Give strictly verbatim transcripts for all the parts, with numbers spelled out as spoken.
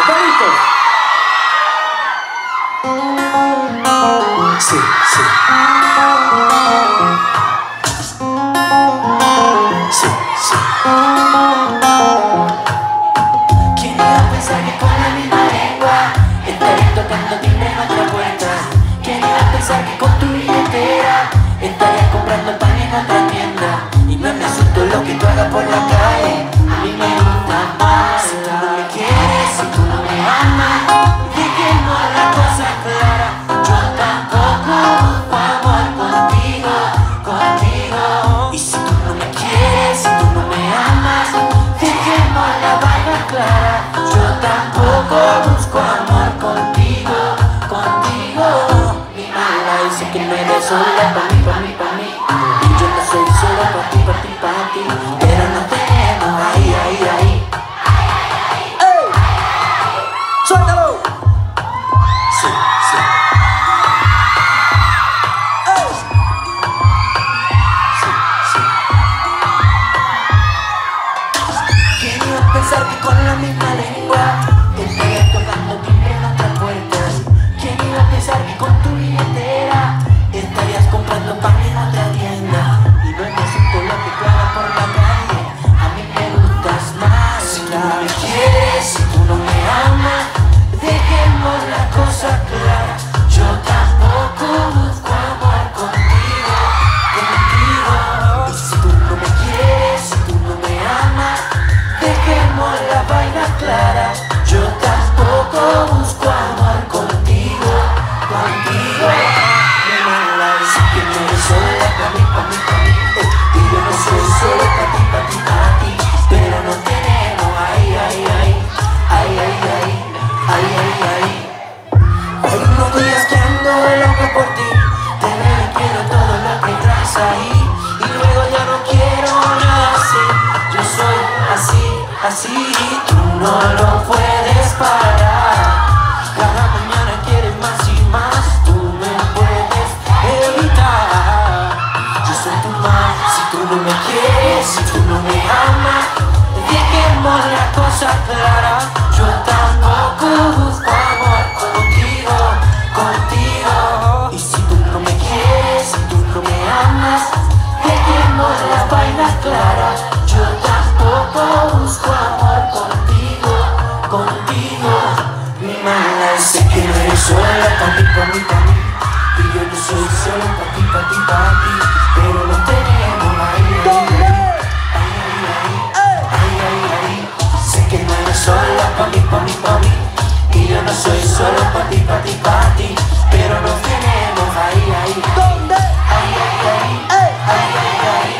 palitos. Sí, sí. Sí, sí. ¿Quién iba a pensar que con la misma lengua estaría tocando timbre en otra puerta? ¿Quién iba a pensar que con tu billetera estarías comprando pan en otra tienda? Y no me asusto lo que tú hagas por la calle, a mí me gusta más. Si tú no me quieres, si tú no me amas, dejemos la cosa clara. Yo tampoco busco amor contigo, contigo. Y si tú no me quieres, si tú no me amas, dejemos la vaina clara. Yo tampoco busco amor contigo, contigo. Mi mala dice que no eres sola pa' mí, pa' mí, pa' mí. Y yo no soy solo pa' ti, pa' ti, pa' ti. Pero no tenemos ahí, ahí, ahí. ¡Ey! ¡Suéltalo! Sí, sí. ¡Ey! Sí, sí. ¿Quién iba a pensar que con la misma lengua estarías tocando timbre en otras puertas? ¿Quién iba a pensar que con tu billetera estarías comprando pan en otra tienda? Y no es asunto lo que tú hagas por la calle, a mí me gustas más. Si tú no me quieres, si tú no me amas, dejemos la cosa clara. Yo tampoco busco amor contigo, contigo. Y si tú no me quieres, si tú no me amas, dejemos la vaina clara. Yo tampoco busco amor contigo, contigo. Mi mala dice que no eres sola pa' mí, pa' mí, pa' mí. Eh, y yo no soy solo pa' ti, pa' ti, pa' ti. Pero no tenemos ahí, ahí, ahí. Ahí, ahí, ahí. Ahí, ahí, ahí. Hay unos días que ando loco por ti. Te veo y quiero todo lo que traes ahí. Y luego ya no quiero nada así. Yo soy así, así. Tú no lo puedes parar. Cada mañana quieres más y más. Tú me puedes evitar. Yo soy tu mal. Si tú no me quieres, si tú no me amas, dejemos la cosa clara. Yo tampoco busco amor contigo, contigo. Y si tú no me quieres, si tú no me amas, dejemos la vaina clara. Yo tampoco busco amor contigo, contigo. Mi mala dice que no eres sola pa' mí, pa' mí, pa' mí. Y yo no soy solo pa' ti, pa' ti, pa' ti. Pero no tenemos ahí, ahí, ahí, ahí, ahí, ahí, ahí. Sé que no eres sola pa' mí, pa' mí, pa' mí. Y yo no soy solo pa' ti, pa' ti, pa' ti. Pero nos tenemos ahí, ahí. ¿Dónde? Ahí, ahí, ahí. ¡Ey! Ahí, ahí, ahí.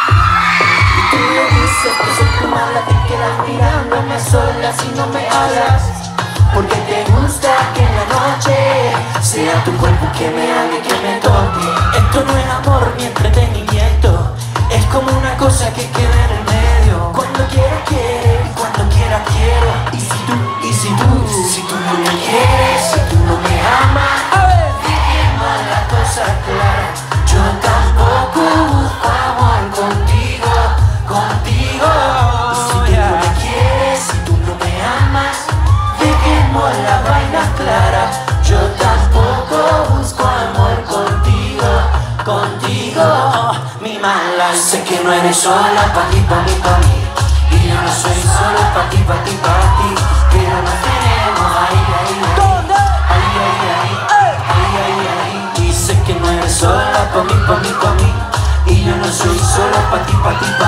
Y tú me dices que soy tu mala, te quedas mirándome sola si no me hablas. Porque te gusta que en la noche sea tu cuerpo que me haga, que me toque. Esto no es amor ni entretenimiento, es como una cosa que queda en el medio. Cuando quiera quiero y cuando quiera quiero. Y si tú, y si tú, si tú no me quieres, si tú no me amas, A ver. dejemos la cosa clara. Yo tampoco busco amor contigo, contigo. Y si tú no me quieres, si tú no me amas, dejemos la vaina clara. Yo tampoco busco amor contigo, contigo. Mi mala sé que no eres sola pa' ti, pa' mí, pa' mí. Y yo no soy solo pa' ti, pa' ti, pa' ti. Pero nos tenemos ahí, ahí, ahí. ¿Dónde? Ahí, ahí, ahí. ¡Ey! Ahí, ahí, ahí. Y sé que no eres sola pa' mí, pa' mí, pa' mí. Y yo no soy solo pa' ti, pa' ti, pa'